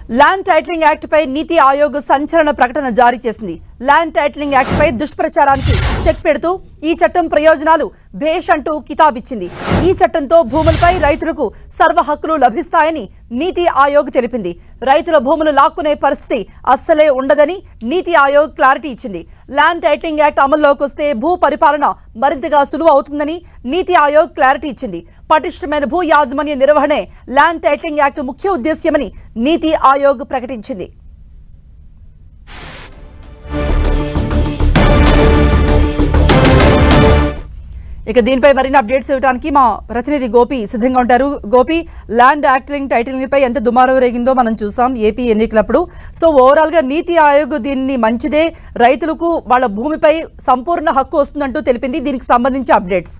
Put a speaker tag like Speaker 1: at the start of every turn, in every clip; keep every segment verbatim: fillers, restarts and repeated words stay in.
Speaker 1: Land titling act పై నీతి ఆయోగ్ సంచలన ప్రకటన జారీ చేసింది. ల్యాండ్ టైటిలింగ్ యాక్ట్ పై దుష్ప్రచారానికి చెక్ పెడుతూ ఈ చట్టం ప్రయోజనాలు భేష్ అంటూ కితాబిచ్చింది. ఈ చట్టంతో భూములపై రైతులకు సర్వ హక్కులు లభిస్తాయని నీతి ఆయోగ్ తెలిపింది. రైతుల భూములు లాక్కునే పరిస్థితి అస్సలే ఉండదని నీతి ఆయోగ్ క్లారిటీ ఇచ్చింది. ల్యాండ్ టైటిలింగ్ యాక్ట్ అమల్లోకి వస్తే భూ పరిపాలన మరింతగా సులువు అవుతుందని నీతి ఆయోగ్ క్లారిటీ ఇచ్చింది. పటిష్టమైన భూ యాజమాన్య నిర్వహణే ల్యాండ్ టైటిలింగ్ యాక్ట్ ముఖ్య ఉద్దేశ్యమని నీతి ఆయోగ్ ప్రకటించింది. ఇక దీనిపై మరిన్ని అప్డేట్స్ ఇవ్వడానికి మా ప్రతినిధి గోపి సిద్ధంగా ఉంటారు. గోపి, ల్యాండ్ యాక్టింగ్ టైటిలింగ్ పై ఎంత దుమారం రేగిందో మనం చూసాం ఏపీ ఎన్నికలప్పుడు. సో ఓవరాల్ గా నీతి ఆయోగ్ దీన్ని మంచిదే, రైతులకు వాళ్ళ భూమిపై సంపూర్ణ హక్కు వస్తుందంటూ తెలిపింది. దీనికి సంబంధించి updates.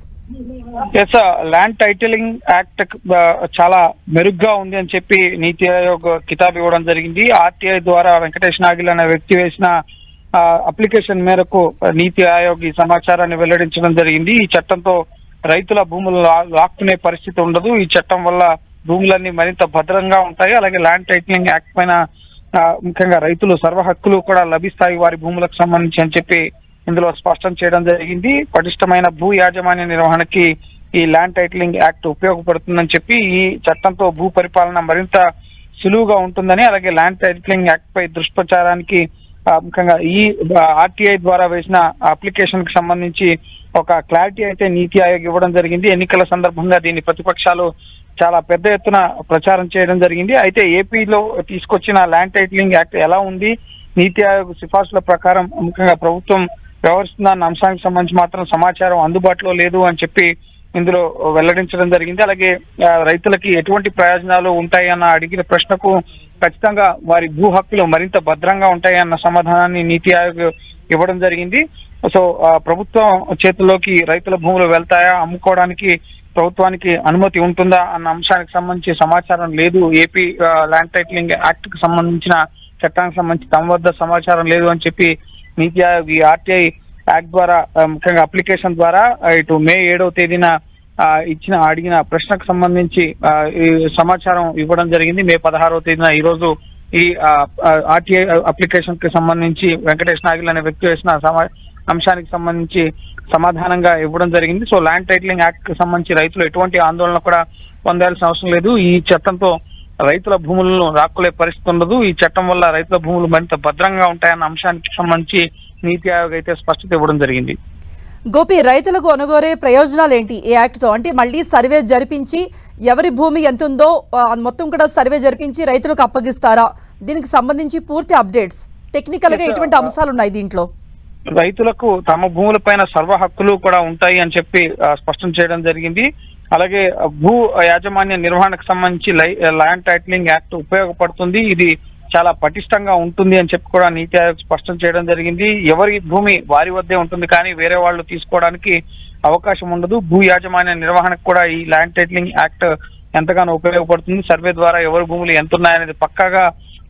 Speaker 2: Yes, land titling act చాలా మెరుగ్గా ఉంది అని చెప్పి నీతి ఆయోగ్ కితాబ్ ఇవ్వడం జరిగింది. ఆర్టీఐ ద్వారా వెంకటేష్ నాగిల్ అనే వ్యక్తి వేసిన అప్లికేషన్ మేరకు నీతి ఆయోగ్ ఈ సమాచారాన్ని వెల్లడించడం జరిగింది. ఈ చట్టంతో రైతుల భూములు లాక్కునే పరిస్థితి ఉండదు. ఈ చట్టం వల్ల భూములన్నీ మరింత భద్రంగా ఉంటాయి. అలాగే ల్యాండ్ టైటిలింగ్ యాక్ట్ పైన ముఖ్యంగా రైతులు సర్వ హక్కులు కూడా లభిస్తాయి వారి భూములకు సంబంధించి అని చెప్పి ఇందులో స్పష్టం చేయడం జరిగింది. పటిష్టమైన భూ యాజమాన్య నిర్వహణకి ఈ ల్యాండ్ టైటిలింగ్ యాక్ట్ ఉపయోగపడుతుందని చెప్పి ఈ చట్టంతో భూ పరిపాలన మరింత సులువుగా ఉంటుందని, అలాగే ల్యాండ్ టైటిలింగ్ యాక్ట్ పై దుష్ప్రచారానికి ముఖ్యంగా ఈ ఆర్టీఐ ద్వారా వేసిన అప్లికేషన్ కి సంబంధించి ఒక క్లారిటీ అయితే నీతి ఆయోగ్ ఇవ్వడం జరిగింది. ఎన్నికల సందర్భంగా దీన్ని ప్రతిపక్షాలు చాలా పెద్ద ఎత్తున ప్రచారం చేయడం జరిగింది. అయితే ఏపీలో తీసుకొచ్చిన ల్యాండ్ టైటిలింగ్ యాక్ట్ ఎలా ఉంది, నీతి ఆయోగ్ సిఫార్సుల ప్రకారం ముఖ్యంగా ప్రభుత్వం వ్యవహరిస్తున్న అంశానికి సంబంధించి మాత్రం సమాచారం అందుబాటులో లేదు అని చెప్పి ఇందులో వెల్లడించడం జరిగింది. అలాగే రైతులకి ఎటువంటి ప్రయోజనాలు ఉంటాయన్న అడిగిన ప్రశ్నకు ఖచ్చితంగా వారి భూ హక్కులు మరింత భద్రంగా ఉంటాయన్న సమాధానాన్ని నీతి ఆయోగ్ ఇవ్వడం జరిగింది. సో ప్రభుత్వం చేతుల్లోకి రైతుల భూములు వెళ్తాయా, అమ్ముకోవడానికి ప్రభుత్వానికి అనుమతి ఉంటుందా అన్న అంశానికి సంబంధించి సమాచారం లేదు. ఏపీ ల్యాండ్ టైటిలింగ్ యాక్ట్ కి సంబంధించిన చట్టానికి సంబంధించి తమ వద్ద సమాచారం లేదు అని చెప్పి నీతి ఆయోగ్ ఈ ఆర్టీఐ యాక్ట్ ద్వారా ముఖ్యంగా అప్లికేషన్ ద్వారా ఇటు మే ఏడవ తేదీన ఇచ్చిన అడిగిన ప్రశ్నకు సంబంధించి ఈ సమాచారం ఇవ్వడం జరిగింది. మే పదహారవ తేదీన ఈ రోజు ఈ ఆర్టీఐ అప్లికేషన్ కి సంబంధించి వెంకటేష్ నాగిల్ అనే వ్యక్తి వేసిన అంశానికి సంబంధించి సమాధానంగా ఇవ్వడం జరిగింది. సో ల్యాండ్ టైటిలింగ్ యాక్ట్ కి సంబంధించి రైతులు ఎటువంటి ఆందోళన కూడా పొందాల్సిన అవసరం లేదు. ఈ చట్టంతో రైతుల భూములను రాక్కునే పరిస్థితి ఉండదు. ఈ చట్టం వల్ల రైతుల భూములు మరింత భద్రంగా ఉంటాయన్న అంశానికి సంబంధించి నీతి ఆయోగ్ అయితే స్పష్టత ఇవ్వడం జరిగింది.
Speaker 1: గోపి, రైతులకు అనుగోరే ప్రయోజనాలు ఏంటి ఈ యాక్ట్ తో? అంటే మళ్ళీ సర్వే జరిపించి ఎవరి భూమి ఎంత ఉందో మొత్తం కూడా సర్వే జరిపించి రైతులకు అప్పగిస్తారా? దీనికి సంబంధించి పూర్తి అప్డేట్స్, టెక్నికల్ గా ఎటువంటి అంశాలు ఉన్నాయి దీంట్లో?
Speaker 2: రైతులకు తమ భూములపైన సర్వ హక్కులు కూడా ఉంటాయి అని చెప్పి స్పష్టం చేయడం జరిగింది. అలాగే భూ యాజమాన్య నిర్వహణకు సంబంధించి ల్యాండ్ టైటిలింగ్ యాక్ట్ ఉపయోగపడుతుంది. ఇది చాలా పటిష్టంగా ఉంటుంది అని చెప్పి కూడా నీతి ఆయోగ్ స్పష్టం చేయడం జరిగింది. ఎవరి భూమి వారి వద్దే ఉంటుంది, కానీ వేరే వాళ్ళు తీసుకోవడానికి అవకాశం ఉండదు. భూ యాజమాన్య నిర్వహణకు కూడా ఈ ల్యాండ్ టైటిలింగ్ యాక్ట్ ఎంతగానో ఉపయోగపడుతుంది. సర్వే ద్వారా ఎవరి భూములు ఎంత ఉన్నాయనేది పక్కాగా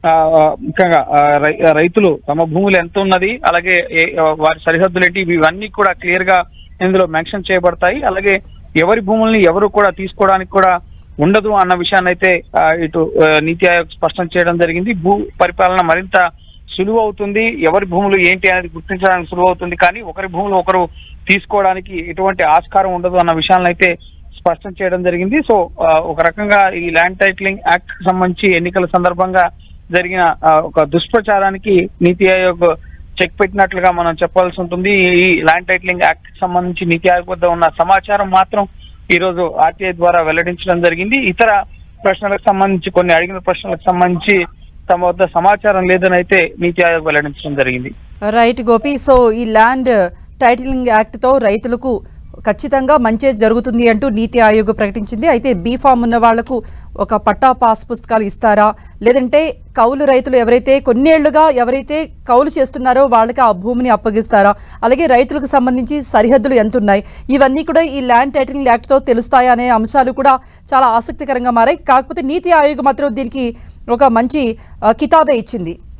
Speaker 2: ముఖ్యంగా రైతులు తమ భూములు ఎంత ఉన్నది, అలాగే వారి సరిహద్దులు ఏంటి, ఇవన్నీ కూడా క్లియర్ గా ఇందులో మెన్షన్ చేయబడతాయి. అలాగే ఎవరి భూముల్ని ఎవరు కూడా తీసుకోవడానికి కూడా ఉండదు అన్న విషయాన్ని అయితే ఇటు నీతి ఆయోగ్ స్పష్టం చేయడం జరిగింది. భూ పరిపాలన మరింత సులువు అవుతుంది. ఎవరి భూములు ఏంటి అనేది గుర్తించడానికి సులువు అవుతుంది, కానీ ఒకరి భూములు ఒకరు తీసుకోవడానికి ఎటువంటి ఆస్కారం ఉండదు అన్న విషయాన్ని అయితే స్పష్టం చేయడం జరిగింది. సో ఒక రకంగా ఈ ల్యాండ్ టైటిలింగ్ యాక్ట్ కి సంబంధించి ఎన్నికల సందర్భంగా జరిగిన ఒక దుష్ప్రచారానికి నీతి ఆయోగ్ చెక్ పెట్టినట్లుగా మనం చెప్పాల్సి ఉంటుంది. ఈ ల్యాండ్ టైటిలింగ్ యాక్ట్ కి సంబంధించి నీతి ఆయోగ్ వద్ద ఉన్న సమాచారం మాత్రం ఈ రోజు ఆర్టీఐ ద్వారా వెల్లడించడం జరిగింది. ఇతర ప్రశ్నలకు సంబంధించి కొన్ని అడిగిన ప్రశ్నలకు సంబంధించి తమ వద్ద సమాచారం లేదని అయితే నీతి ఆయోగ్ వెల్లడించడం జరిగింది.
Speaker 1: రైట్ గోపి, సో ఈ ల్యాండ్ టైటిలింగ్ యాక్ట్ తో రైతులకు ఖచ్చితంగా మంచి జరుగుతుంది అంటూ నీతి ఆయోగ్ ప్రకటించింది. అయితే బీ ఫామ్ ఉన్న వాళ్లకు ఒక పట్టా పాస్ పుస్తకాలు ఇస్తారా, లేదంటే కౌలు రైతులు ఎవరైతే కొన్నేళ్లుగా ఎవరైతే కౌలు చేస్తున్నారో వాళ్ళకి ఆ భూమిని అప్పగిస్తారా, అలాగే రైతులకు సంబంధించి సరిహద్దులు ఎంత ఉన్నాయి, ఇవన్నీ కూడా ఈ ల్యాండ్ టైటిలింగ్ యాక్ట్ తో తెలుస్తాయా అనే అంశాలు కూడా చాలా ఆసక్తికరంగా మారాయి. కాకపోతే నీతి ఆయోగ్ మాత్రం దీనికి ఒక మంచి కితాబే ఇచ్చింది.